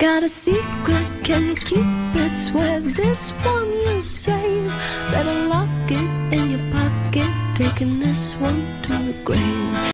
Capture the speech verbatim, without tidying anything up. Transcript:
Got a secret, can you keep it? Swear this one you'll save. Better lock it in your pocket, taking this one to the grave.